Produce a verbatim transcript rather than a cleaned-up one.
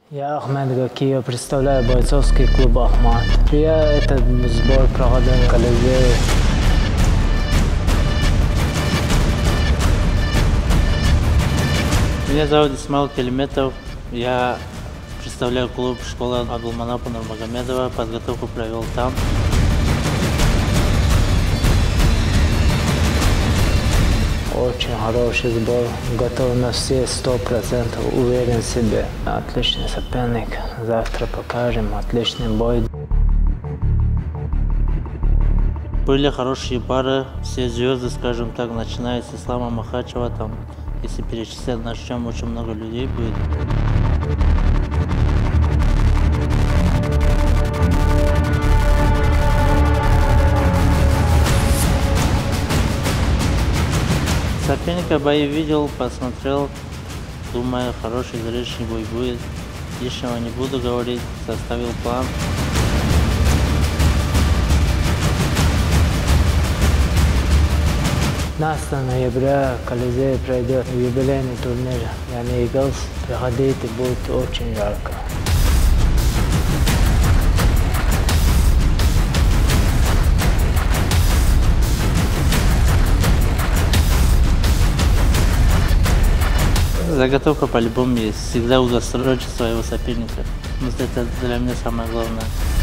Я Ахмед Гакиев, представляю бойцовский клуб «Ахмат». Я этот сбор проводил в Колизее. Меня зовут Исмаил Келиметов. Я представляю клуб школы Абдулманапа Нурмагомедова. Подготовку провел там. Очень хороший сбор, готов на все сто процентов, уверен в себе. Отличный соперник, завтра покажем, отличный бой. Были хорошие пары, все звезды, скажем так, начиная с Ислама Махачева, там, если перечислять, начнем, очень много людей будет. Соперника бои видел, посмотрел, думаю, хороший зрелищный бой будет. Лишнего не буду говорить, составил план. пятнадцатого ноября в Колизее пройдет юбилейный турнир Яни Иглс. Приходите, будет очень жарко. Заготовка по-любому есть. Всегда удосрочить своего соперника. Это для меня самое главное.